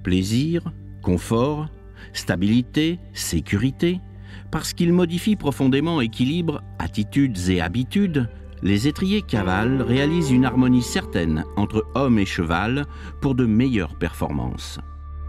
plaisir, confort, stabilité, sécurité, parce qu'il modifie profondément équilibre, attitudes et habitudes, les étriers cavales réalisent une harmonie certaine entre homme et cheval pour de meilleures performances.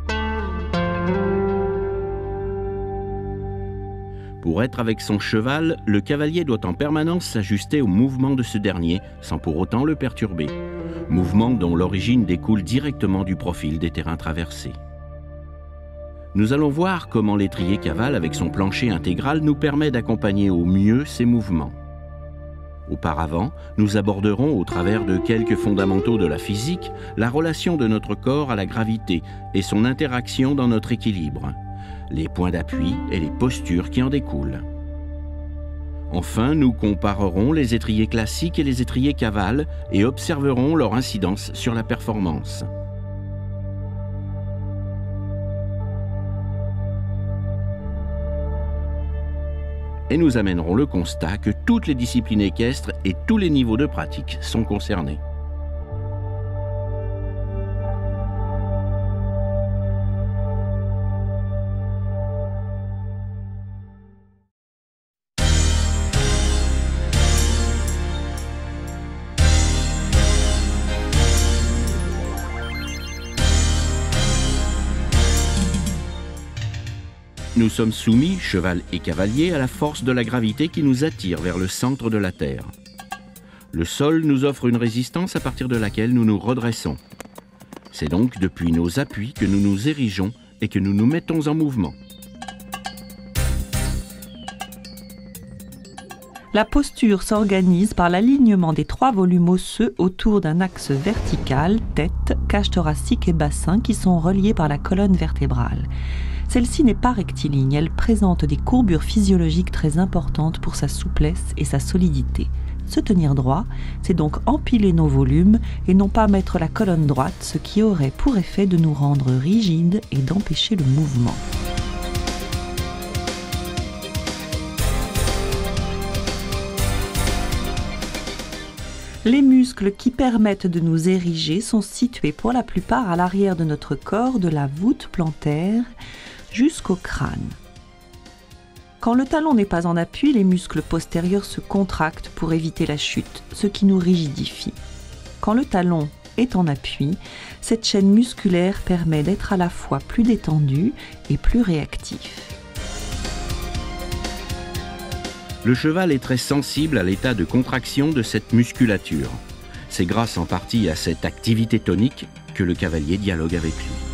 Pour être avec son cheval, le cavalier doit en permanence s'ajuster au mouvement de ce dernier, sans pour autant le perturber. Mouvement dont l'origine découle directement du profil des terrains traversés. Nous allons voir comment l'étrier cavale avec son plancher intégral nous permet d'accompagner au mieux ces mouvements. Auparavant, nous aborderons au travers de quelques fondamentaux de la physique la relation de notre corps à la gravité et son interaction dans notre équilibre, les points d'appui et les postures qui en découlent. Enfin, nous comparerons les étriers classiques et les étriers cavales et observerons leur incidence sur la performance. Et nous amènerons le constat que toutes les disciplines équestres et tous les niveaux de pratique sont concernés. Nous sommes soumis, cheval et cavalier, à la force de la gravité qui nous attire vers le centre de la Terre. Le sol nous offre une résistance à partir de laquelle nous nous redressons. C'est donc depuis nos appuis que nous nous érigeons et que nous nous mettons en mouvement. La posture s'organise par l'alignement des 3 volumes osseux autour d'un axe vertical, tête, cage thoracique et bassin, qui sont reliés par la colonne vertébrale. Celle-ci n'est pas rectiligne, elle présente des courbures physiologiques très importantes pour sa souplesse et sa solidité. Se tenir droit, c'est donc empiler nos volumes et non pas mettre la colonne droite, ce qui aurait pour effet de nous rendre rigides et d'empêcher le mouvement. Les muscles qui permettent de nous ériger sont situés pour la plupart à l'arrière de notre corps, de la voûte plantaire jusqu'au crâne. Quand le talon n'est pas en appui, les muscles postérieurs se contractent pour éviter la chute, ce qui nous rigidifie. Quand le talon est en appui, cette chaîne musculaire permet d'être à la fois plus détendu et plus réactif. Le cheval est très sensible à l'état de contraction de cette musculature. C'est grâce en partie à cette activité tonique que le cavalier dialogue avec lui.